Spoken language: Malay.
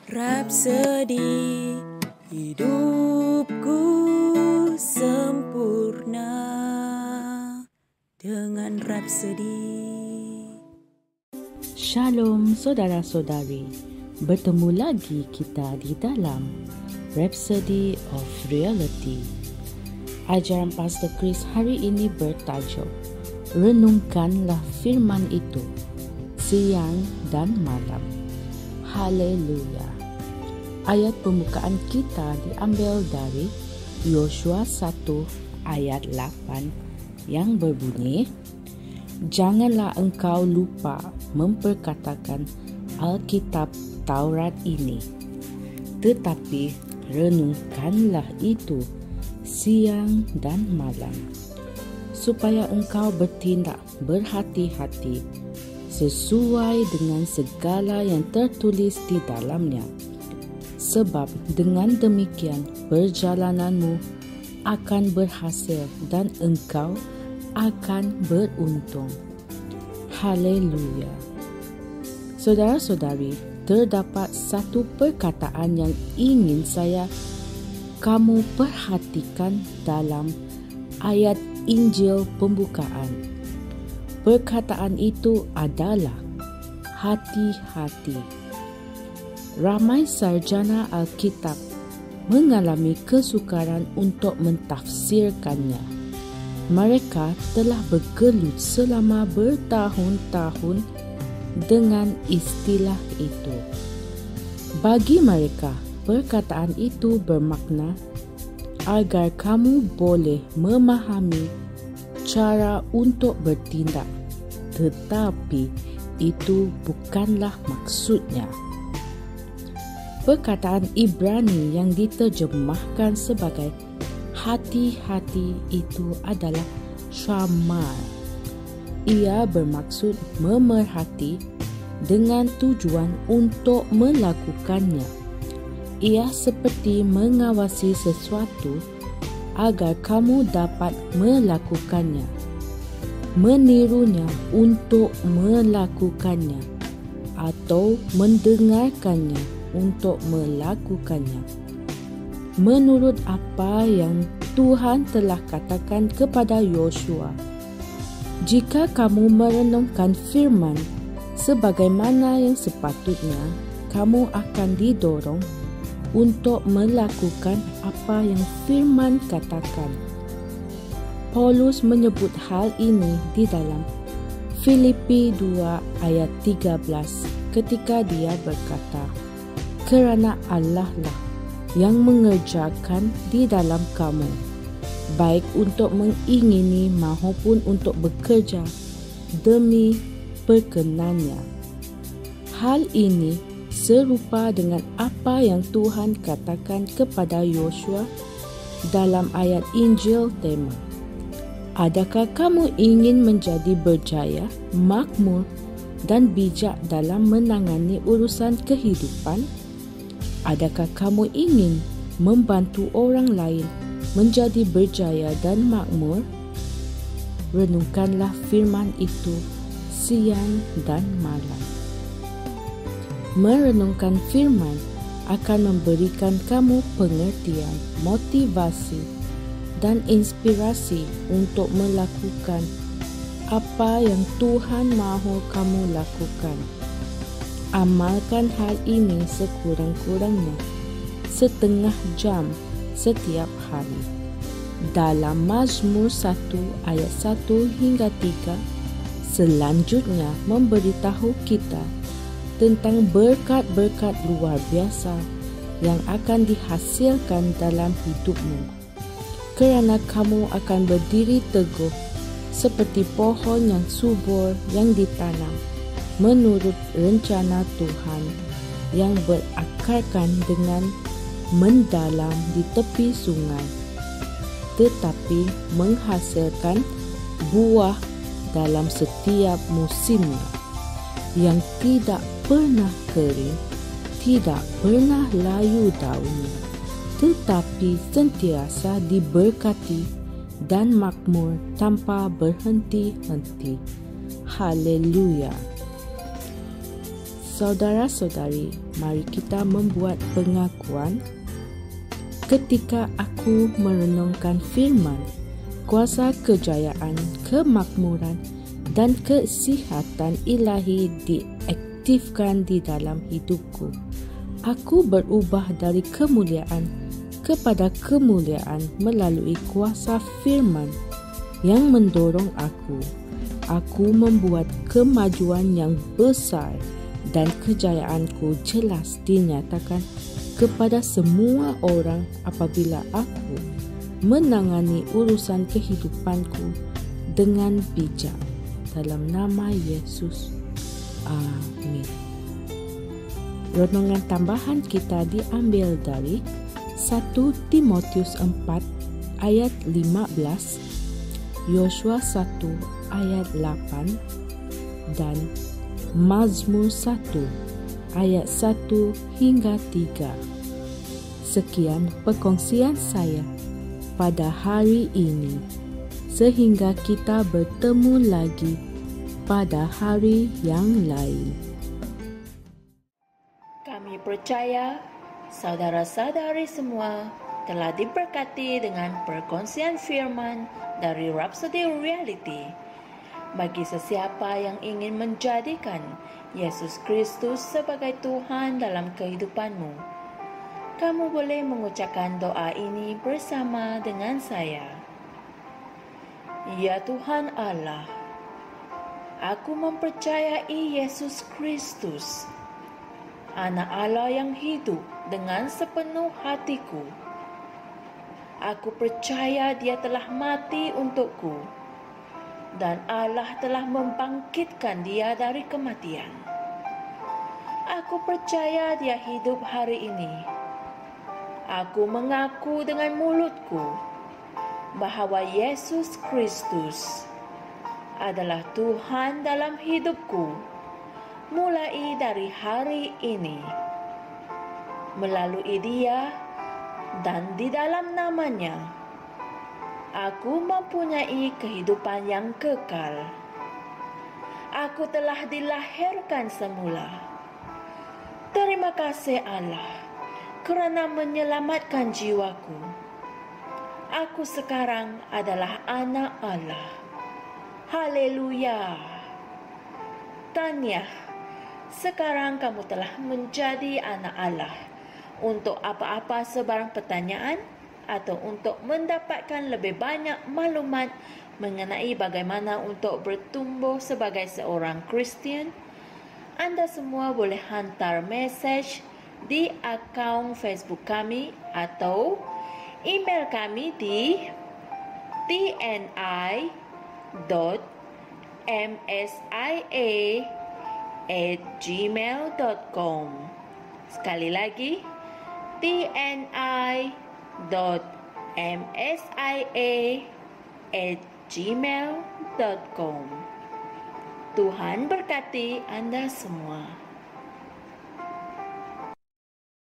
Rapsodi hidupku sempurna dengan Rapsodi. Shalom saudara-saudari, bertemu lagi kita di dalam Rapsodi of Reality. Ajaran Pastor Chris hari ini bertajuk Renungkanlah firman itu siang dan malam. Haleluya. Ayat pembukaan kita diambil dari Yosua 1 ayat 8 yang berbunyi, "Janganlah engkau lupa memperkatakan Alkitab Taurat ini, tetapi renungkanlah itu siang dan malam, supaya engkau bertindak berhati-hati sesuai dengan segala yang tertulis di dalamnya. Sebab dengan demikian perjalananmu akan berhasil dan engkau akan beruntung." Haleluya. Saudara-saudari, terdapat satu perkataan yang ingin kamu perhatikan dalam ayat Injil pembukaan. Perkataan itu adalah hati-hati. Ramai sarjana Alkitab mengalami kesukaran untuk mentafsirkannya. Mereka telah bergelut selama bertahun-tahun dengan istilah itu. Bagi mereka, perkataan itu bermakna agar kamu boleh memahami cara untuk bertindak, tetapi itu bukanlah maksudnya. Perkataan Ibrani yang diterjemahkan sebagai hati-hati itu adalah shamal. Ia bermaksud memerhati dengan tujuan untuk melakukannya. Ia seperti mengawasi sesuatu agar kamu dapat melakukannya, menirunya untuk melakukannya, atau mendengarkannya untuk melakukannya. Menurut apa yang Tuhan telah katakan kepada Yosua, jika kamu merenungkan firman sebagaimana yang sepatutnya, kamu akan didorong untuk melakukan apa yang firman katakan. Paulus menyebut hal ini di dalam Filipi 2 ayat 13 ketika dia berkata, "Kerana Allah lah yang mengerjakan di dalam kamu, baik untuk mengingini maupun untuk bekerja demi perkenannya." Hal ini serupa dengan apa yang Tuhan katakan kepada Yosua dalam ayat Injil tema. Adakah kamu ingin menjadi berjaya, makmur dan bijak dalam menangani urusan kehidupan? Adakah kamu ingin membantu orang lain menjadi berjaya dan makmur? Renungkanlah firman itu siang dan malam. Merenungkan firman akan memberikan kamu pengertian, motivasi, dan inspirasi untuk melakukan apa yang Tuhan mahu kamu lakukan. Amalkan hal ini sekurang-kurangnya setengah jam setiap hari. Dalam Mazmur 1 ayat 1 hingga 3 selanjutnya memberitahu kita tentang berkat-berkat luar biasa yang akan dihasilkan dalam hidupmu, kerana kamu akan berdiri teguh seperti pohon yang subur yang ditanam menurut rencana Tuhan, yang berakarkan dengan mendalam di tepi sungai, tetapi menghasilkan buah dalam setiap musimnya, yang tidak pernah kering, tidak pernah layu daunnya, tetapi sentiasa diberkati dan makmur tanpa berhenti-henti. Haleluya. Saudara-saudari, mari kita membuat pengakuan. Ketika aku merenungkan firman, kuasa kejayaan, kemakmuran dan kesihatan ilahi diaktifkan di dalam hidupku. Aku berubah dari kemuliaan kepada kemuliaan melalui kuasa firman yang mendorong aku. Aku membuat kemajuan yang besar dan kejayaanku jelas dinyatakan kepada semua orang apabila aku menangani urusan kehidupanku dengan bijak. Dalam nama Yesus. Amin. Renungan tambahan kita diambil dari 1 Timotius 4 ayat 15, Yosua 1 ayat 8, dan Mazmur 1 ayat 1 hingga 3. Sekian perkongsian saya pada hari ini. Sehingga kita bertemu lagi pada hari yang lain. Kami percaya saudara-saudari semua telah diberkati dengan perkongsian firman dari Rhapsody Reality. Bagi sesiapa yang ingin menjadikan Yesus Kristus sebagai Tuhan dalam kehidupanmu, kamu boleh mengucapkan doa ini bersama dengan saya. Ya Tuhan Allah, aku mempercayai Yesus Kristus, Anak Allah yang hidup dengan sepenuh hatiku. Aku percaya Dia telah mati untukku dan Allah telah membangkitkan Dia dari kematian. Aku percaya Dia hidup hari ini. Aku mengaku dengan mulutku bahawa Yesus Kristus adalah Tuhan dalam hidupku mulai dari hari ini. Melalui Dia dan di dalam nama-Nya, aku mempunyai kehidupan yang kekal. Aku telah dilahirkan semula. Terima kasih Allah kerana menyelamatkan jiwaku. Aku sekarang adalah anak Allah. Haleluya. Tahniah, sekarang kamu telah menjadi anak Allah. Untuk apa-apa sebarang pertanyaan atau untuk mendapatkan lebih banyak maklumat mengenai bagaimana untuk bertumbuh sebagai seorang Kristian, anda semua boleh hantar mesej di akaun Facebook kami atau email kami di tni.msia@gmail.com. Sekali lagi, tni.msia@gmail.com. Tuhan berkati anda semua.